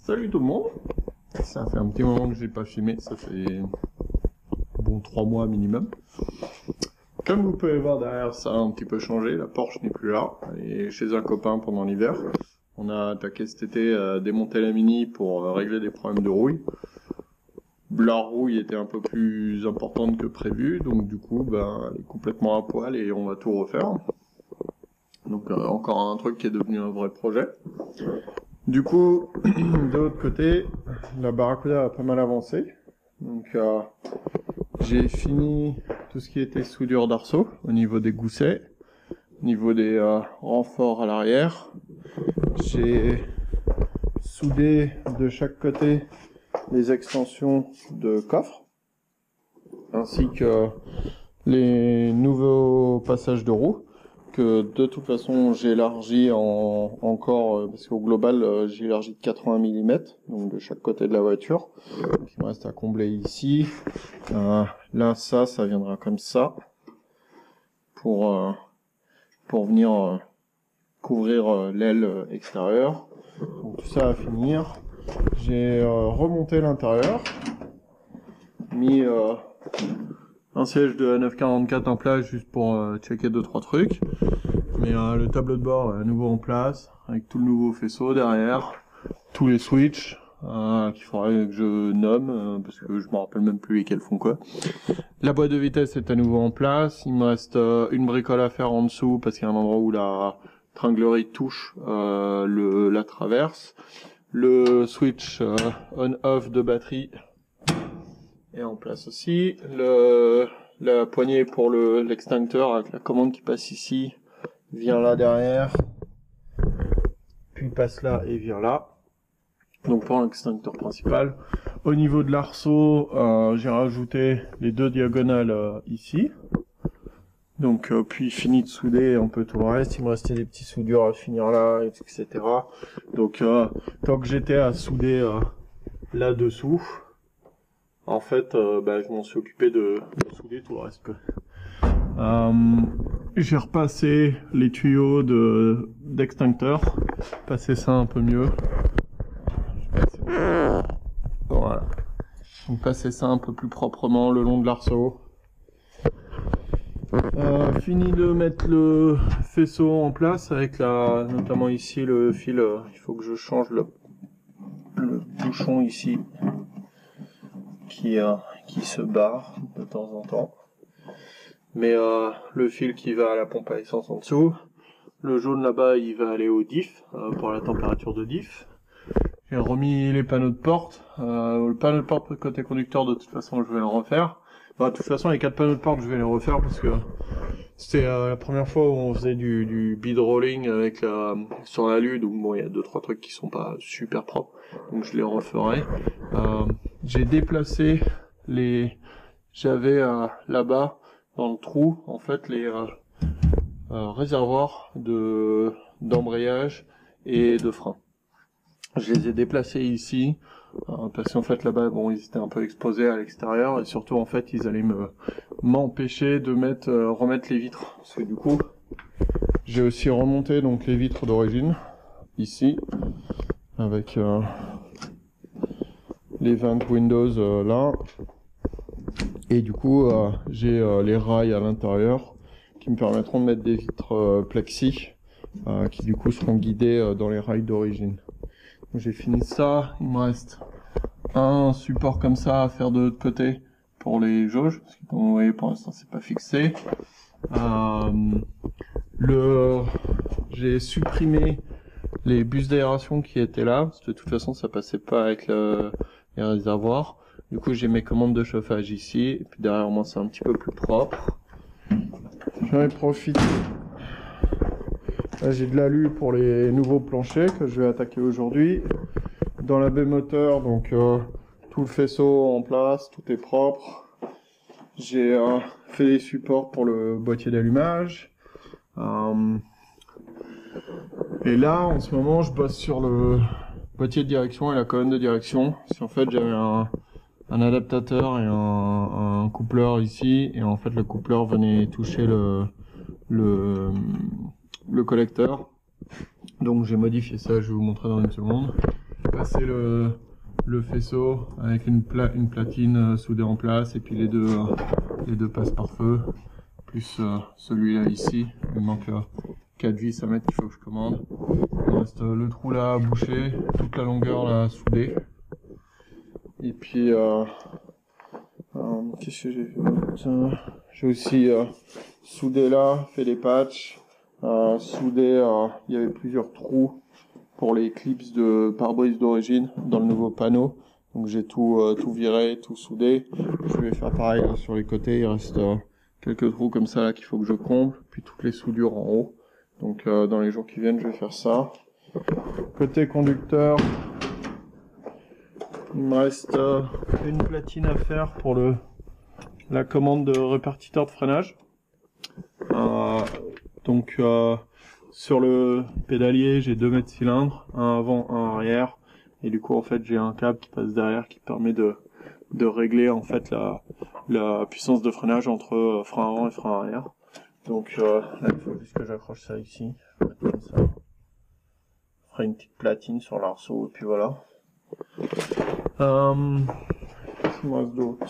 Salut tout le monde. Ça fait un petit moment que j'ai pas filmé, ça fait bon 3 mois minimum. Comme vous pouvez voir derrière, ça a un petit peu changé, la Porsche n'est plus là, elle est chez un copain pendant l'hiver. On a attaqué cet été à démonter la Mini pour régler des problèmes de rouille. La rouille était un peu plus importante que prévu, donc du coup elle est complètement à poil et on va tout refaire. Donc encore un truc qui est devenu un vrai projet. Du coup, de l'autre côté, la Barracuda a pas mal avancé. Donc j'ai fini tout ce qui était soudure d'arceau au niveau des goussets, au niveau des renforts à l'arrière. J'ai soudé de chaque côté les extensions de coffre, ainsi que les nouveaux passages de roues, que de toute façon j'ai élargi encore, parce qu'au global j'ai élargi de 80 mm, donc de chaque côté de la voiture. Donc, il me reste à combler ici. Là ça viendra comme ça, pour venir couvrir l'aile extérieure. Donc tout ça à finir. J'ai remonté l'intérieur, mis un siège de A944 en place juste pour checker 2-3 trucs. Mais le tableau de bord est à nouveau en place, avec tout le nouveau faisceau derrière, tous les switches qu'il faudrait que je nomme, parce que je me rappelle même plus lesquels font quoi. La boîte de vitesse est à nouveau en place, il me reste une bricole à faire en dessous, parce qu'il y a un endroit où la tringlerie touche la traverse. Le switch on-off de batterie est en place aussi. La poignée pour l'extincteur avec la commande qui passe ici vient là derrière, puis passe là et vient là. Donc pour l'extincteur principal. Au niveau de l'arceau, j'ai rajouté les 2 diagonales ici. Donc puis fini de souder un peu tout le reste. Il me restait des petits soudures à finir là, etc. Donc tant que j'étais à souder là-dessous, en fait je m'en suis occupé de souder tout le reste. J'ai repassé les tuyaux d'extincteur, passer ça un peu mieux. Voilà. Donc passer ça un peu plus proprement le long de l'arceau. Fini de mettre le faisceau en place avec notamment ici le fil. Il faut que je change le bouchon ici qui se barre de temps en temps. Mais le fil qui va à la pompe à essence en dessous. Le jaune là-bas, il va aller au diff, pour la température de diff. J'ai remis les panneaux de porte. Le panneau de porte côté conducteur, de toute façon, je vais le refaire. De toute façon, les 4 panneaux de porte, je vais les refaire parce que c'était la première fois où on faisait du bead rolling avec sur l'alu. Donc bon, il y a 2-3 trucs qui sont pas super propres. Donc je les referai. J'ai déplacé j'avais là-bas, dans le trou, en fait, les réservoirs d'embrayage et de frein. Je les ai déplacés ici, parce qu'en fait là-bas, bon, ils étaient un peu exposés à l'extérieur, et surtout en fait, ils allaient m'empêcher de remettre les vitres. Parce que du coup, j'ai aussi remonté donc les vitres d'origine, ici, avec les ventes Windows là. Et du coup, j'ai les rails à l'intérieur qui me permettront de mettre des vitres plexi qui du coup seront guidées dans les rails d'origine. J'ai fini ça, il me reste un support comme ça à faire de l'autre côté pour les jauges, parce que comme vous voyez pour l'instant c'est pas fixé. J'ai supprimé les bus d'aération qui étaient là, parce que de toute façon ça passait pas avec les réservoirs. Du coup j'ai mes commandes de chauffage ici, et puis derrière moi c'est un petit peu plus propre. J'en ai profité. Là j'ai de l'alu pour les nouveaux planchers que je vais attaquer aujourd'hui. Dans la baie moteur, donc tout le faisceau en place, tout est propre. J'ai fait les supports pour le boîtier d'allumage. Et là en ce moment je bosse sur le boîtier de direction et la colonne de direction. Parce qu'en fait j'avais un adaptateur et un coupleur ici, et en fait le coupleur venait toucher le collecteur. Donc j'ai modifié ça, je vais vous montrer dans une seconde. passé le faisceau avec une platine soudée en place et puis les deux passe-pare-feu plus celui-là ici. Il me manque 4 vis à mettre qu'il faut que je commande. Il reste le trou là à boucher, toute la longueur là soudée. Et puis qu'est-ce que j'ai fait d'autre? J'ai aussi soudé là, fait des patchs, soudé, il y avait plusieurs trous pour les clips de pare-brise d'origine dans le nouveau panneau. Donc j'ai tout viré, tout soudé. Je vais faire pareil là, sur les côtés, il reste quelques trous comme ça là qu'il faut que je comble, puis toutes les soudures en haut. Donc dans les jours qui viennent, je vais faire ça. Côté conducteur, il me reste une platine à faire pour la commande de répartiteur de freinage. Donc sur le pédalier, j'ai 2 mètres cylindres, un avant, un arrière, et du coup en fait j'ai un câble qui passe derrière qui permet de régler en fait la puissance de freinage entre frein avant et frein arrière. Donc là il faut juste que j'accroche ça ici, comme ça. Je ferai une petite platine sur l'arceau et puis voilà. Qu'est-ce qu'il me reste d'autre?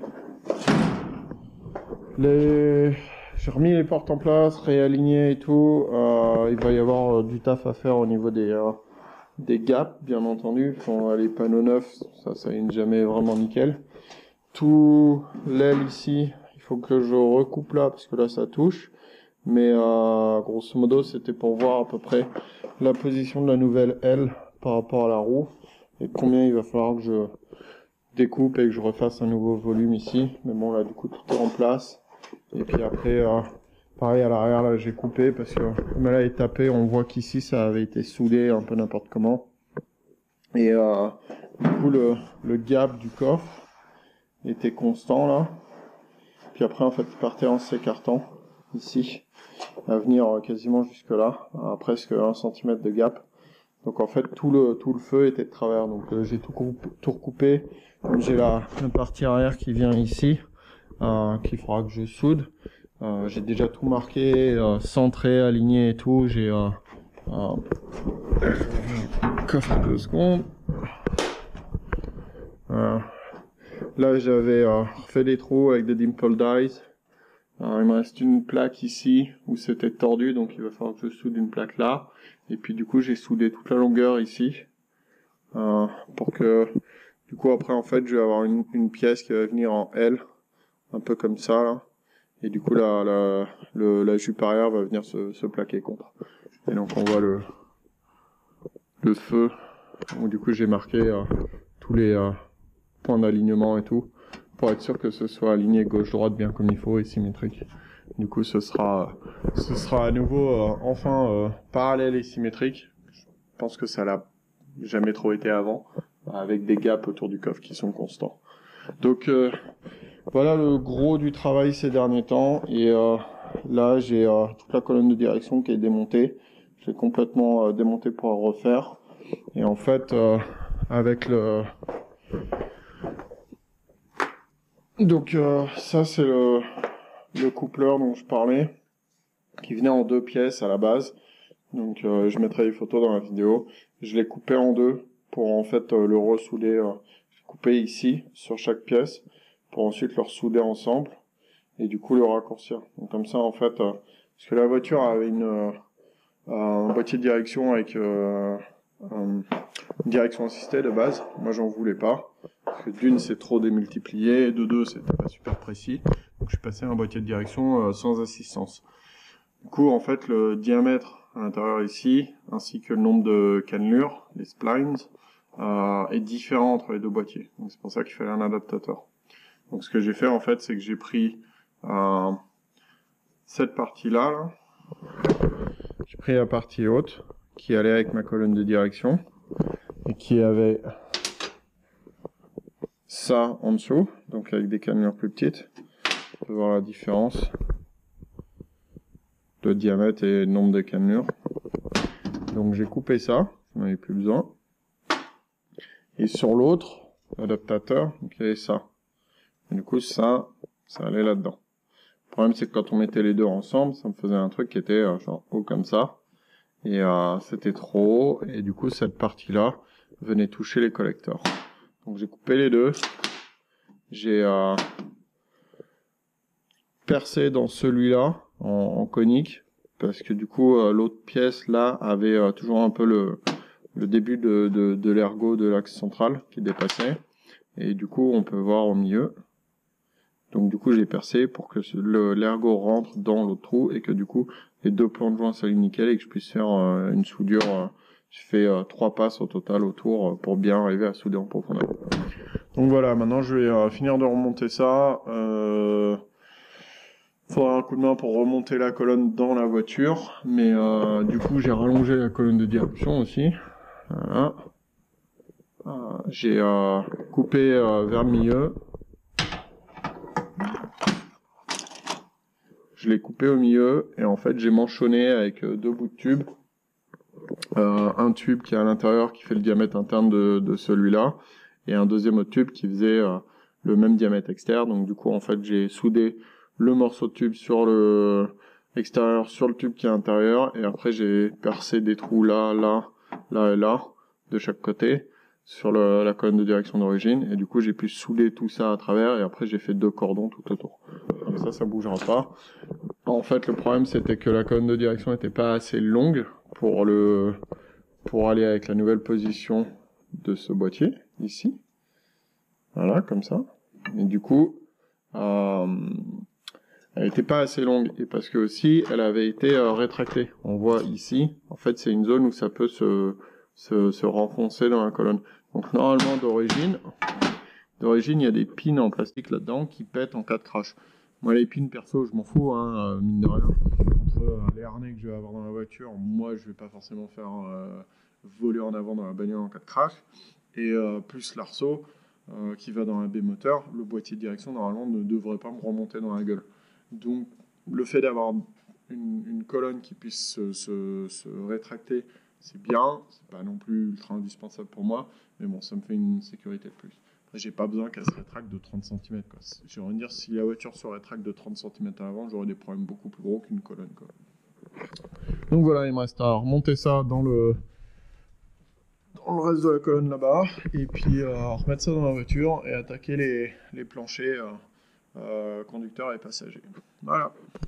J'ai remis les portes en place, réaligné et tout. Il va y avoir du taf à faire au niveau des gaps, bien entendu. Quand les panneaux neufs, ça n'est jamais vraiment nickel. Tout l'aile ici, il faut que je recoupe là parce que là ça touche. Mais grosso modo, c'était pour voir à peu près la position de la nouvelle aile par rapport à la roue et combien il va falloir que je découpe et que je refasse un nouveau volume ici. Mais bon, là du coup tout est en place. Et puis après, pareil à l'arrière, là j'ai coupé parce que comme elle est tapée, on voit qu'ici ça avait été soudé un peu n'importe comment. Et du coup le gap du coffre était constant là. Puis après en fait il partait en s'écartant ici, à venir quasiment jusque là, à presque 1 cm de gap. Donc en fait tout le feu était de travers. Donc j'ai tout recoupé. Comme j'ai la partie arrière qui vient ici, qu'il faudra que je soude. J'ai déjà tout marqué, centré, aligné et tout. J'ai coffre 2 secondes. Là j'avais fait des trous avec des dimple dies. Il me reste une plaque ici où c'était tordu, donc il va falloir que je soude une plaque là. Et puis du coup j'ai soudé toute la longueur ici pour que du coup après en fait je vais avoir une pièce qui va venir en L, un peu comme ça là. Et du coup la jupe arrière va venir se plaquer contre. Et donc on voit le feu où du coup j'ai marqué tous les points d'alignement et tout pour être sûr que ce soit aligné gauche-droite bien comme il faut et symétrique. Du coup ce sera à nouveau enfin parallèle et symétrique. Je pense que ça l'a jamais trop été avant, avec des gaps autour du coffre qui sont constants. Donc voilà le gros du travail ces derniers temps. Et là j'ai toute la colonne de direction qui est démontée. J'ai complètement démonté pour la refaire. Et en fait avec donc ça c'est le coupleur dont je parlais, qui venait en 2 pièces à la base. Donc je mettrai les photos dans la vidéo. Je l'ai coupé en 2 pour en fait le ressouder. J'ai coupé ici sur chaque pièce pour ensuite le ressouder ensemble et du coup le raccourcir. Donc comme ça en fait, parce que la voiture avait un boîtier de direction avec une direction assistée de base. Moi j'en voulais pas. Parce que d'une c'est trop démultiplié, de deux c'était pas super précis. Donc je suis passé à un boîtier de direction sans assistance. Du coup en fait le diamètre à l'intérieur ici, ainsi que le nombre de cannelures, les splines, est différent entre les deux boîtiers. Donc c'est pour ça qu'il fallait un adaptateur. Donc ce que j'ai fait en fait, c'est que j'ai pris cette partie-là, là. J'ai pris la partie haute qui allait avec ma colonne de direction et qui avait ça en dessous, donc avec des cannelures plus petites. On peut voir la différence de diamètre et nombre de cannelures. Donc j'ai coupé ça, j'en avais plus besoin. Et sur l'autre adaptateur, donc il y avait ça. Et du coup ça allait là-dedans. Le problème c'est que quand on mettait les deux ensemble, ça me faisait un truc qui était genre haut comme ça. Et c'était trop haut. Et du coup cette partie-là, venait toucher les collecteurs. Donc j'ai coupé les deux. J'ai percé dans celui-là en conique parce que du coup l'autre pièce là avait toujours un peu le début de l'ergot de l'axe central qui dépassait. Et du coup on peut voir au milieu. Donc du coup j'ai percé pour que l'ergot rentre dans l'autre trou et que du coup les deux plans de joint s'alignent nickel et que je puisse faire une soudure. J'ai fait 3 passes au total autour pour bien arriver à souder en profondeur. Donc voilà, maintenant je vais finir de remonter ça. Faudra un coup de main pour remonter la colonne dans la voiture, mais du coup j'ai rallongé la colonne de direction aussi. Voilà. J'ai coupé vers le milieu. Je l'ai coupé au milieu et en fait j'ai manchonné avec 2 bouts de tube. Un tube qui est à l'intérieur qui fait le diamètre interne de celui-là et un deuxième autre tube qui faisait le même diamètre externe. Donc du coup en fait j'ai soudé le morceau de tube sur le extérieur sur le tube qui est intérieur et après j'ai percé des trous là et là de chaque côté sur la colonne de direction d'origine et du coup j'ai pu souder tout ça à travers et après j'ai fait 2 cordons tout autour. Comme ça bougera pas. En fait le problème c'était que la colonne de direction n'était pas assez longue pour aller avec la nouvelle position de ce boîtier ici. Voilà, comme ça. Et du coup elle n'était pas assez longue et parce que aussi elle avait été rétractée. On voit ici, en fait c'est une zone où ça peut se renfoncer dans la colonne. Donc normalement d'origine il y a des pins en plastique là-dedans qui pètent en cas de crash. Moi les pins perso je m'en fous, hein, mine de rien. Entre les harnais que je vais avoir dans la voiture, moi je vais pas forcément faire voler en avant dans la bagnole en cas de crash. Et plus l'arceau qui va dans un B-moteur, le boîtier de direction normalement ne devrait pas me remonter dans la gueule. Donc le fait d'avoir une colonne qui puisse se rétracter, c'est bien, c'est pas non plus ultra indispensable pour moi, mais bon, ça me fait une sécurité de plus. Après, j'ai pas besoin qu'elle se rétracte de 30 cm, quoi. J'ai envie de dire, si la voiture se rétracte de 30 cm à l'avant, j'aurais des problèmes beaucoup plus gros qu'une colonne, quoi. Donc voilà, il me reste à remonter ça dans le reste de la colonne là-bas, et puis remettre ça dans la voiture et attaquer les planchers conducteurs et passagers. Voilà.